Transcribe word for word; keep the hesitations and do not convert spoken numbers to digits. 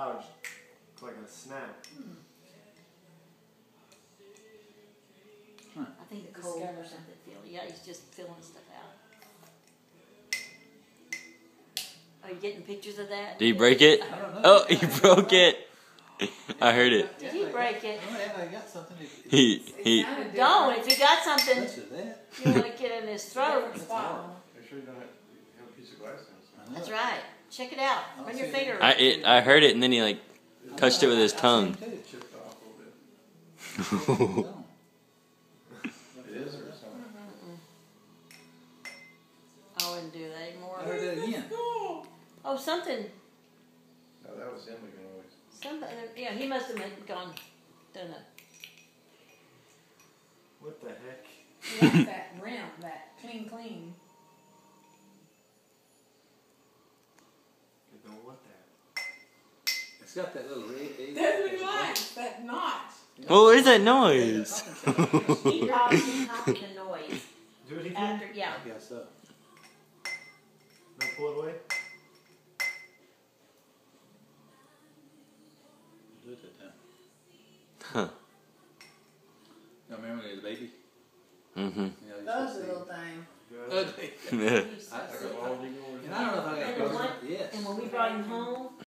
loud. It's like a snap. Hmm. Huh. I think the cold or something. Feel yeah, he's just filling stuff out. Are you getting pictures of that? Did he break it? I don't know. Oh, he broke it. I heard it. Did he break it? I got something. He he. Don't. If he got something, That's that. you want to get in his throat. Make sure you don't have, have a piece of glass in it. That's right. Check it out. Run your finger. I it, I heard it, and then he like touched it with his tongue. It chipped off a little bit. It is or something? I wouldn't do that anymore. I heard that again. Oh, something. No, that was him making noise. Something. Yeah, he must have been gone. Done it. What the heck? He likes that rim, that clean, clean. I don't want that. It's got that little red. That's what he likes, that notch. Well, what is that noise? He copied, he copied the noise. Do it again? After, yeah. I guess so. No, pull it away. Do it that time. Huh. You remember when he was a baby? Mm-hmm. You know, he Those was are little thing. Good. ugly. Yeah. He's so I- I got sweet. all you know. And I don't know if I got And the one- Yes. And when we brought him home,